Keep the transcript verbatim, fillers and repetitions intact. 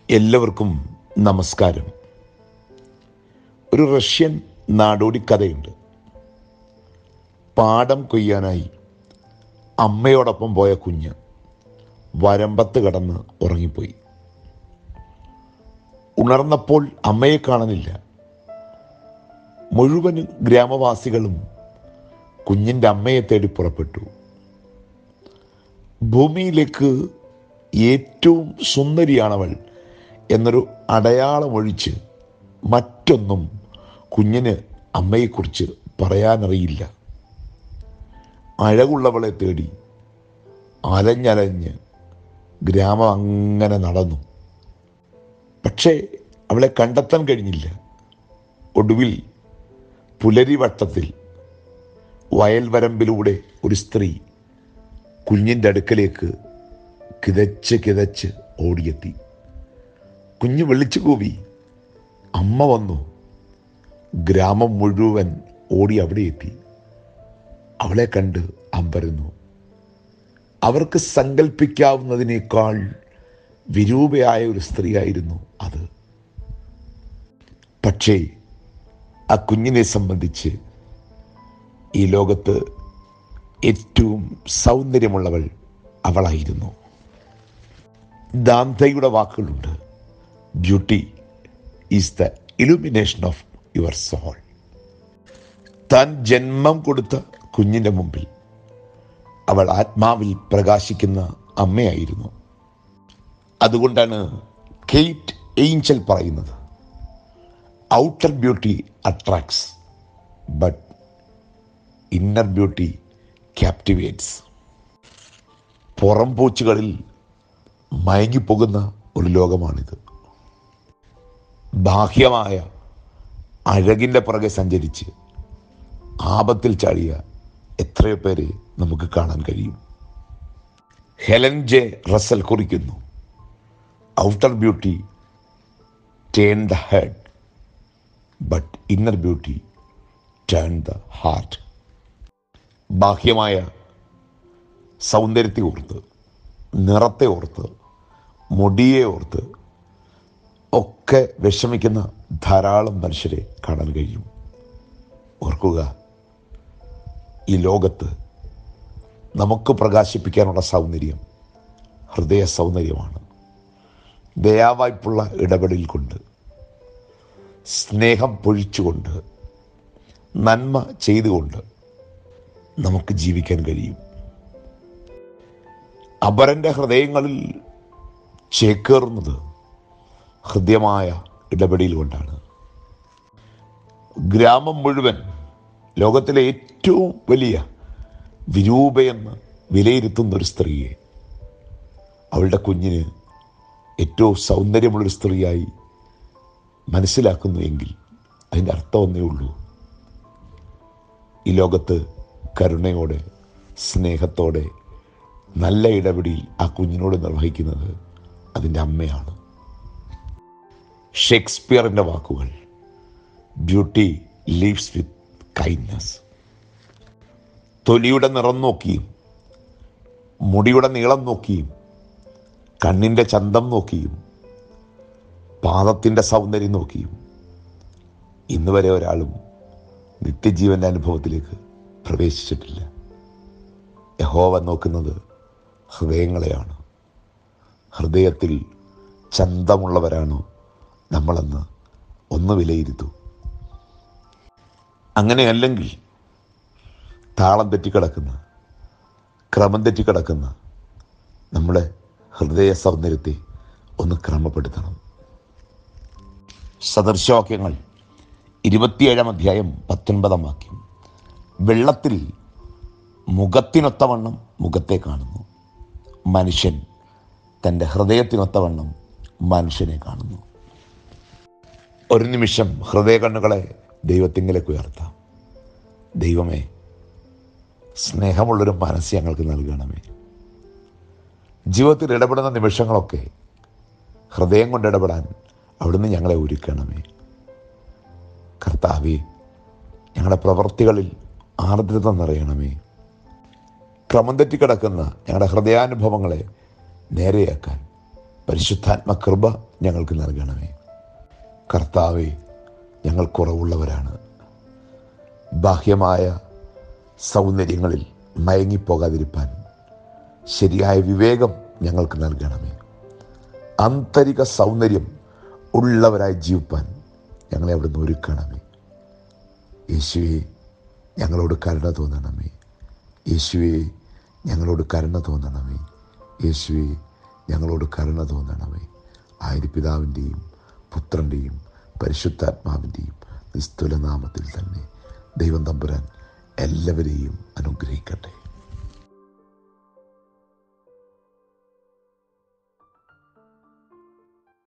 എല്ലാവർക്കും നമസ്കാരം. ഒരു റഷ്യൻ നാടോടി കഥയുണ്ട്. പാടം കൊയ്യാനായി അമ്മയോടൊപ്പം പോയ കുഞ്ഞ് വരമ്പത്ത് കടന്ന് ഉറങ്ങിപ്പോയി. ഉണർന്നപ്പോൾ അമ്മയെ കാണാനില്ല. മുഴുവൻ ഗ്രാമവാസികളും കുഞ്ഞിൻ്റെ അമ്മയെ തേടി പുറപ്പെട്ടു. ഭൂമിയിലേക്ക് ഏറ്റവും സുന്ദരിയാണവൾ എന്നൊരു അടയാളമൊഴിച്ച് മറ്റൊന്നും കുഞ്ഞിന് അമ്മയെക്കുറിച്ച് പറയാനറിയില്ല. അഴകുള്ളവളെ തേടി അലഞ്ഞലഞ്ഞ് ഗ്രാമം അങ്ങനെ നടന്നു. പക്ഷേ അവളെ കണ്ടെത്താൻ കഴിഞ്ഞില്ല. ഒടുവിൽ പുലരിവട്ടത്തിൽ വയൽവരമ്പിലൂടെ ഒരു സ്ത്രീ കുഞ്ഞിൻ്റെ അടുക്കലേക്ക് കിതച്ച് കിതച്ച് ഓടിയെത്തി. കുഞ്ഞ് വിളിച്ചു കൂവി. അമ്മ വന്നു. ഗ്രാമം മുഴുവൻ ഓടി അവിടെ എത്തി. അവളെ കണ്ട് അമ്പരന്നു. അവർക്ക് സങ്കല്പിക്കാവുന്നതിനേക്കാൾ വിരൂപയായ ഒരു സ്ത്രീയായിരുന്നു അത്. പക്ഷേ ആ കുഞ്ഞിനെ സംബന്ധിച്ച് ഈ ലോകത്ത് ഏറ്റവും സൗന്ദര്യമുള്ളവൾ അവളായിരുന്നു. ദാന്തയുടെ വാക്കുകളുണ്ട്: beauty is the illumination of your soul. താൻ ജന്മം കൊടുത്ത കുഞ്ഞിൻ്റെ മുമ്പിൽ അവൾ ആത്മാവിൽ പ്രകാശിക്കുന്ന അമ്മയായിരുന്നു. അതുകൊണ്ടാണ് കെയ്റ്റ് ഏഞ്ചൽ പറയുന്നത്, outer beauty attracts but inner beauty captivates. പുറം പൂച്ചുകളിൽ മയങ്ങിപ്പോകുന്ന ഒരു ലോകമാണിത്. ബാഹ്യമായ അഴകിൻ്റെ പുറകെ സഞ്ചരിച്ച് ആപത്തിൽ ചാടിയ എത്രയോ പേരെ നമുക്ക് കാണാൻ കഴിയും. ഹെലൻ ജെ റസൽ കുറിക്കുന്നു, outer beauty turn the head but inner beauty turn the heart. ബാഹ്യമായ സൗന്ദര്യത്തെ ഓർത്ത്, നിറത്തെ ഓർത്ത്, മുടിയെ ഓർത്ത് ഒക്കെ വിഷമിക്കുന്ന ധാരാളം മനുഷ്യരെ കാണാൻ കഴിയും. ഓർക്കുക, ഈ ലോകത്ത് നമുക്ക് പ്രകാശിപ്പിക്കാനുള്ള സൗന്ദര്യം ഹൃദയ സൗന്ദര്യമാണ്. ദയാവായ്പുള്ള ഇടപെടൽ കൊണ്ട്, സ്നേഹം പൊഴിച്ചുകൊണ്ട്, നന്മ ചെയ്തുകൊണ്ട് നമുക്ക് ജീവിക്കാൻ കഴിയും. അപരൻ്റെ ഹൃദയങ്ങളിൽ ചേക്കേറുന്നത് ഹൃദ്യമായ ഇടപെടൽ കൊണ്ടാണ്. ഗ്രാമം മുഴുവൻ ലോകത്തിലെ ഏറ്റവും വലിയ വിരൂപയെന്ന് വിലയിരുത്തുന്ന ഒരു സ്ത്രീയെ അവളുടെ കുഞ്ഞിന് ഏറ്റവും സൗന്ദര്യമുള്ളൊരു സ്ത്രീയായി മനസ്സിലാക്കുന്നു എങ്കിൽ അതിൻ്റെ അർത്ഥം ഒന്നേ ഉള്ളൂ: ഈ ലോകത്ത് കരുണയോടെ, സ്നേഹത്തോടെ, നല്ല ഇടപെടൽ ആ കുഞ്ഞിനോട് നിർവഹിക്കുന്നത് അതിൻ്റെ അമ്മയാണ്. ഷേക്സ്പിയറിൻ്റെ വാക്കുകൾ: ബ്യൂട്ടി ലീവ്സ് വിത്ത് കൈൻഡ്നസ്. തൊലിയുടെ നിറം നോക്കിയും, മുടിയുടെ നീളം നോക്കിയും, കണ്ണിൻ്റെ ചന്തം നോക്കിയും, പാദത്തിൻ്റെ സൗന്ദര്യം നോക്കിയും ഇന്ന് വരെ ഒരാളും നിത്യജീവൻ്റെ അനുഭവത്തിലേക്ക് പ്രവേശിച്ചിട്ടില്ല. യഹോവ നോക്കുന്നത് ഹൃദയങ്ങളെയാണ്. ഹൃദയത്തിൽ ചന്തമുള്ളവരാണോ നമ്മളെന്ന് ഒന്ന് വിലയിരുത്തൂ. അങ്ങനെയല്ലെങ്കിൽ താളം തെറ്റിക്കിടക്കുന്ന, ക്രമം തെറ്റിക്കിടക്കുന്ന നമ്മുടെ ഹൃദയ സൗന്ദര്യത്തെ ഒന്ന് ക്രമപ്പെടുത്തണം. സദൃശവാക്യങ്ങൾ ഇരുപത്തിയേഴാം അധ്യായം പത്തൊൻപതാം വാക്യം: വെള്ളത്തിൽ മുഖത്തിനൊത്തവണ്ണം മുഖത്തെ കാണുന്നു, മനുഷ്യൻ തൻ്റെ ഹൃദയത്തിനൊത്തവണ്ണം മനുഷ്യനെ കാണുന്നു. ഒരു നിമിഷം ഹൃദയ കണ്ണുകളെ ദൈവത്തിങ്കിലേക്ക് ഉയർത്താം. ദൈവമേ, സ്നേഹമുള്ളൊരു മനസ്സ് ഞങ്ങൾക്ക് നൽകണമേ. ജീവിതത്തിൽ ഇടപെടുന്ന നിമിഷങ്ങളൊക്കെ ഹൃദയം കൊണ്ട് ഇടപെടാൻ അവിടുന്ന് ഞങ്ങളെ ഒരുക്കണമേ. കർത്താവേ, ഞങ്ങളുടെ പ്രവൃത്തികളിൽ ആർദ്രത നിറയണമേ. ക്രമം തെറ്റിക്കിടക്കുന്ന ഞങ്ങളുടെ ഹൃദയാനുഭവങ്ങളെ നേരെയാക്കാൻ പരിശുദ്ധാത്മ കൃപ ഞങ്ങൾക്ക് നൽകണമേ. കർത്താവെ, ഞങ്ങൾ കുറവുള്ളവരാണ്. ബാഹ്യമായ സൗന്ദര്യങ്ങളിൽ മയങ്ങിപ്പോകാതിരിപ്പാൻ ശരിയായ വിവേകം ഞങ്ങൾക്ക് നൽകണമേ. ആന്തരിക സൗന്ദര്യം ഉള്ളവരായി ജീവിപ്പാൻ ഞങ്ങളെ അവിടുന്ന് ഒരുക്കണമേ. യേശുവേ, ഞങ്ങളോട് കരുണ തോന്നണമേ. യേശുവേ, ഞങ്ങളോട് കരുണ തോന്നണമേ. യേശുവേ, ഞങ്ങളോട് കരുണ തോന്നണമേ. ആയിരി പിതാവിൻ്റെയും പുത്രൻ്റെയും പരിശുദ്ധാത്മാവിൻ്റെയും നിസ്തുല നാമത്തിൽ തന്നെ ദൈവം തമ്പുരാൻ എല്ലാവരെയും അനുഗ്രഹിക്കട്ടെ.